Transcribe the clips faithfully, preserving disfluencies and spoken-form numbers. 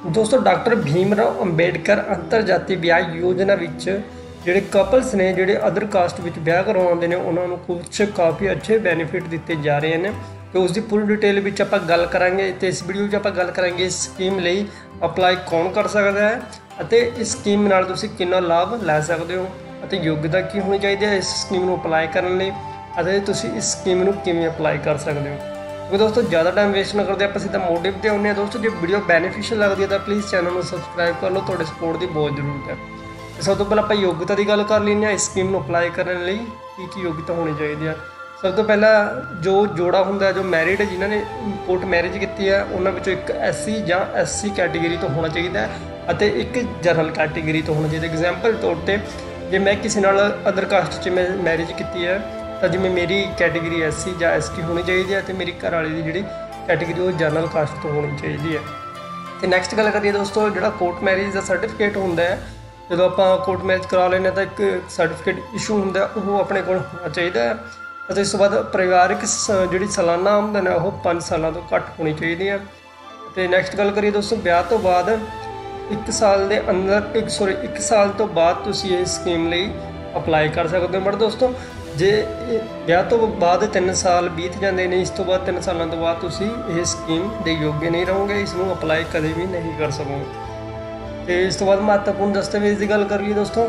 दोस्तों डॉक्टर भीमराव अंबेडकर अंतरजाती ब्याह योजना विच ਜਿਹੜੇ ਕਪਲਸ ਨੇ ਜਿਹੜੇ ਅਦਰ ਕਾਸਟ ਵਿੱਚ ਵਿਆਹ ਕਰਵਾਉਂਦੇ ਨੇ ਉਹਨਾਂ ਨੂੰ ਕੁਝ ਕਾਫੀ ਅੱਛੇ ਬੈਨੀਫਿਟ ਦਿੱਤੇ ਜਾ ਰਹੇ ਨੇ ਤੇ ਉਸ ਦੀ ਪੂਰੀ ਡਿਟੇਲ ਵਿੱਚ ਆਪਾਂ ਗੱਲ ਕਰਾਂਗੇ ਤੇ ਇਸ ਵੀਡੀਓ 'ਚ ਆਪਾਂ ਗੱਲ ਕਰਾਂਗੇ ਇਸ ਸਕੀਮ ਲਈ ਅਪਲਾਈ ਕੌਣ ਕਰ ਸਕਦਾ ਹੈ ਅਤੇ ਇਸ ਸਕੀਮ ਨਾਲ ਤੁਸੀਂ ਕਿੰਨਾ ਲਾਭ ਲੈ ਸਕਦੇ ਹੋ ਅਤੇ ਯੋਗਤਾ ਕੀ ਹੋਣੀ ਚਾਹੀਦੀ ਹੈ ਇਸ ਸਕੀਮ ਨੂੰ ਅਪਲਾਈ ਕਰਨ ਲਈ ਅਤੇ ਤੁਸੀਂ ਇਸ ਸਕੀਮ ਨੂੰ ਕਿਵੇਂ ਅਪਲਾਈ ਕਰ ਸਕਦੇ ਹੋ। तो दोस्तों ज़्यादा टाइम वेस्ट ना करते आप सीधा मोटिव पर आने दोस्तों जो वीडियो बेनीफिशियल लगती है तो प्लीज़ चैनल को सबसक्राइब कर लो, थोड़े सपोर्ट की बहुत जरूरत है। सब तो पहले आप योग्यता की गल कर लें इस स्कीम को अप्लाई करने लिए की की योग्यता होनी चाहिए। सब तो पहला जो जोड़ा होंगे जो मैरिड है जिन्होंने कोर्ट मैरिज की है उन्होंने एक एस सी या एस सी कैटेगरी तो होना चाहिए और एक जनरल कैटेगरी तो होना चाहिए। एग्जाम्पल तौर पर जो मैं किसी नाल अदर कास्ट च मैं मैरिज की है तो जिमें मेरी कैटेगरी एस सी या एस टी होनी चाहिए तो मेरी घर वाली की जी कैटेगरी वो जनरल कास्ट तो होनी चाहिए है। तो नैक्सट गल करिए दोस्तों जो कोर्ट मैरिज का सर्टिफिकेट होंगे जो आप कोर्ट मैरिज करा लें तो एक सर्टिफिकेट इशू होंगे वो अपने को होना चाहिए है। इस तो बाद परिवारिक जी सालाना आमदन है वो पाँच सालों तो घट होनी चाहिए है। तो नैक्सट गल करिए दोस्तों ब्याह तो बाद एक साल के अंदर एक सॉरी एक साल तो बाद तुसी इस स्कीम लिए अप्लाई कर सकते हो। बट दोस्तों जे ब्याह तो बाद तीन साल बीत जाते हैं इस तो बाद तीन सालों तो बाद तुसी ये स्कीम के योग्य नहीं रहोगे, इसनों अप्लाई कभी भी नहीं कर सकोगे। तो इस तो बाद महत्वपूर्ण दस्तावेज की गल करिए दोस्तों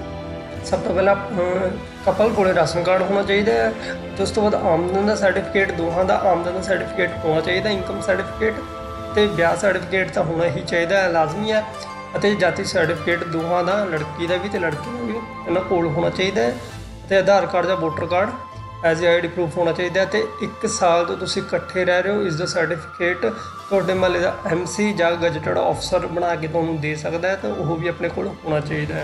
सब तो पहला कपल को राशन कार्ड होना चाहिए है। तो उस तो बाद आमदन का सर्टिफिकेट दोहां का आमदन का सर्टिफिकेट होना चाहिए, इनकम सर्टिफिकेट तो ब्याह सर्टिफिकेट तो होना ही चाहिए है लाजमी है। जाति सर्टिफिकेट दोहां का लड़की का भी तो लड़की का भी इन्होंने कोल होना चाहिए है। तो आधार कार्ड या voter card as a I D proof होना चाहिए। तो एक साल तो तुम इकट्ठे रह रहे हो इसका सर्टिफिकेट थोड़े महल्ले का एम सी या गजटेड ऑफिसर बना के तुहानूं दे सकता है तो वह भी अपने को होना चाहिए है।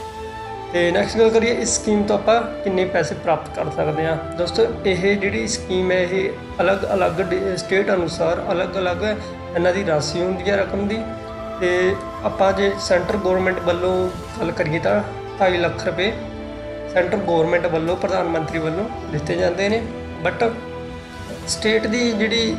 तो नैक्सट गल करिए इस स्कीम तो आप किन्ने पैसे प्राप्त कर सकते हैं। दोस्तों ये जी स्कीम है ये अलग अलग स्टेट अनुसार अलग अलग इन्हों की राशि होंगी है रकम की। तो आप जो सेंटर गौरमेंट वालों गल करिए तो ढाई लख रुपये सेंटर गौरमेंट वालों प्रधानमंत्री वालों दिते जाते हैं। बट स्टेट की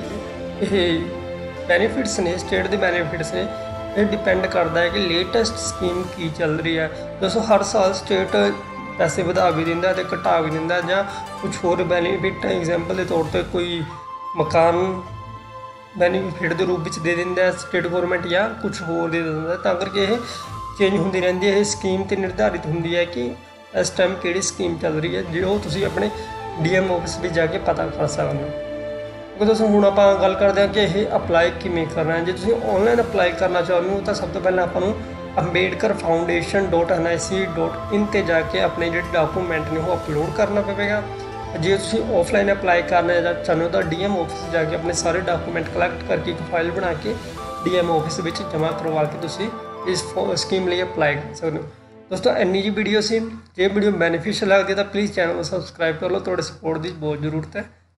जी बैनीफिट्स ने स्टेट के बैनीफिट्स ने ये डिपेंड करता है कि लेटेस्ट स्कीम की चल रही है। दोस्तों हर साल स्टेट पैसे बढ़ा भी दिंदा ते घटा भी दिंदा या कुछ होर बैनीफिट एग्जाम्पल के तौर पर कोई मकान बैनीफिट के रूप में दे दिंदा स्टेट गौरमेंट या कुछ होर दे दिंदा तां करके ये चेंज होती रहती है। स्कीम तो निर्धारित होंगी है कि इस टाइम कि स्कीम चल रही है जो तुम अपने डी एम ऑफिस भी जाके पता कर सकते हो। क्योंकि दोस्तों हूँ आप गल करते हैं कि यह अप्लाई किमें करना है। जो तुम ऑनलाइन अप्लाई करना चाहते हो तो सब तो पहले आपको Ambedkar foundation dot N I C dot in पर जाके अपने जो डॉकूमेंट ने वो अपलोड करना पवेगा। जो तुम ऑफलाइन अप्लाई करना चाहते हो तो डी एम ऑफिस जाके अपने सारे डॉकूमेंट कलैक्ट करके एक फाइल बना के डी एम ऑफिस में जमा करवा के तुम इस स्कीम लिए अप्लाई कर सकते हो। दोस्तों इन्नी जी वीडियो सी जो वीडियो बेनीफिशियल लगती है तो प्लीज़ चैनल को सबसक्राइब कर लो, थोड़े सपोर्ट की बहुत जरूरत है।